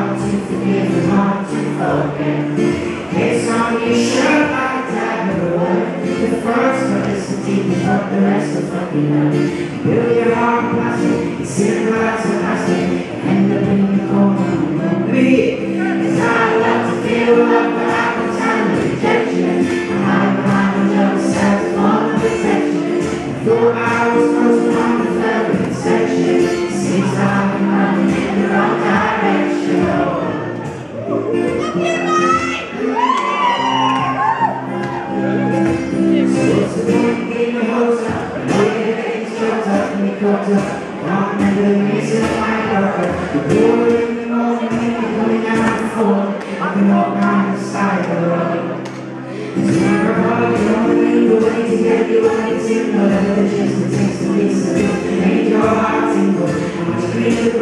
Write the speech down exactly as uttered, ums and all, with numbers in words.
hard to forgive and hard to forget. It's on your shirt like a dagger away. The first one is the deep, but the rest are fucking up. Build your heart plastic, it's in like some plastic. End up in the corner, don't be it. Cause I love to feel like the apple time of rejection. I hide behind the jealous sad form of protection. I thought I was supposed to find the further section. Seems like I'm running in the wrong direction. I'll never reason my purpose. The door in the morning, coming out before I can walk down the side of the road. It's never hard, you only need a way to get you what it's in. Whatever the chance it takes to be so it made your heart tingle. I'm screaming